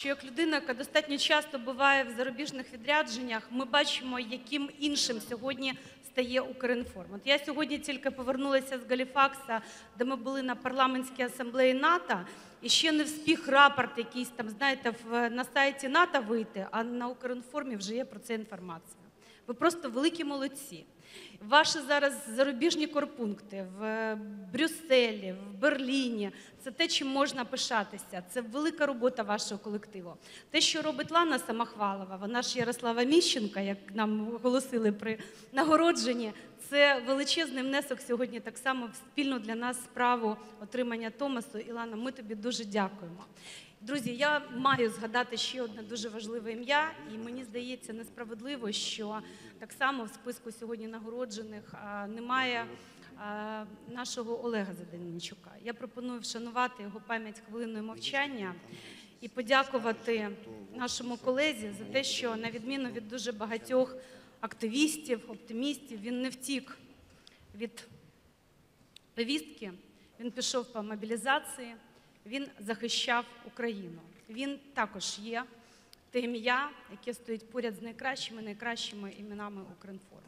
що як людина, яка достатньо часто буває в зарубіжних відрядженнях, ми бачимо, яким іншим сьогодні стає Укрінформ. От я сьогодні тільки повернулася з Галіфакса, де ми були на парламентській асамблеї НАТО, і ще не встиг рапорт якийсь там, знаєте, на сайті НАТО вийти, а на Укрінформі вже є про це інформація. Ви просто великі молодці. Ваші зараз зарубіжні корпункти в Брюсселі, в Берліні – це те, чим можна пишатися. Це велика робота вашого колективу. Те, що робить Лана Самохвалова, вона ж Ярослава Міщенка, як нам оголосили при нагородженні, це величезний внесок сьогодні так само в спільну для нас справу отримання Томасу. Ілана, ми тобі дуже дякуємо. Друзі, я маю згадати ще одне дуже важливе ім'я, і мені здається несправедливо, що так само в списку сьогодні нагороджених немає нашого Олега Задонічука. Я пропоную вшанувати його пам'ять хвилиною мовчання і подякувати нашому колезі за те, що на відміну від дуже багатьох активістів, оптимістів, він не втік від повістки, він пішов по мобілізації, він захищав Україну. Він також є те ім'я, яке стоїть поряд з найкращими іменами Укрінформу.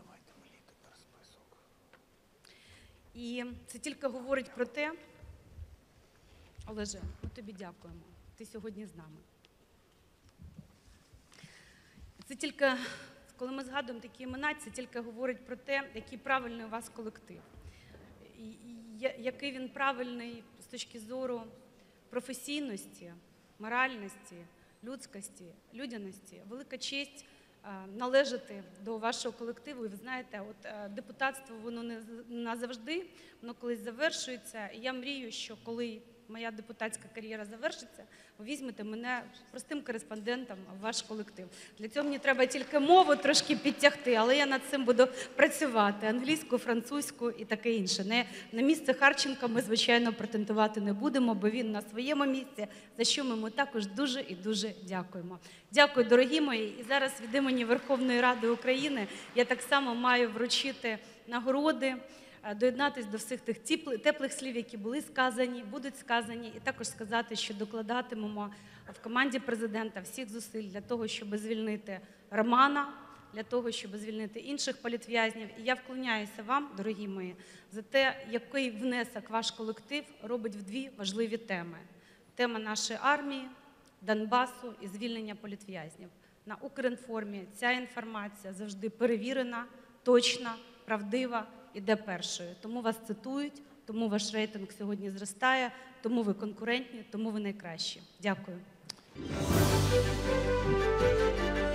І це тільки говорить про те, Олеже, ми тобі дякуємо, ти сьогодні з нами. Це тільки, коли ми згадуємо такі імена, це тільки говорить про те, який правильний у вас колектив. Який він правильний з точки зору професійності, моральності, людськості, людяності. Велика честь належати до вашого колективу. І ви знаєте, от депутатство, воно не назавжди, воно колись завершується. І я мрію, що коли моя депутатська кар'єра завершиться, ви візьмете мене простим кореспондентом в ваш колектив. Для цього мені треба тільки мову трошки підтягти, але я над цим буду працювати. Англійську, французьку і таке інше. На місце Харченка ми, звичайно, претендувати не будемо, бо він на своєму місці, за що ми йому також дуже і дуже дякуємо. Дякую, дорогі мої. І зараз від імені Верховної Ради України я так само маю вручити нагороди, доєднатися до всіх тих теплих слів, які були сказані, будуть сказані, і також сказати, що докладатимемо в команді президента всіх зусиль для того, щоб звільнити Романа, для того, щоб звільнити інших політв'язнів. І я вклоняюся вам, дорогі мої, за те, який внесок ваш колектив робить в дві важливі теми. Тема нашої армії, Донбасу і звільнення політв'язнів. На Укрінформі ця інформація завжди перевірена, точна, правдива, іде першою. Тому вас цитують, тому ваш рейтинг сьогодні зростає, тому ви конкурентні, тому ви найкращі. Дякую.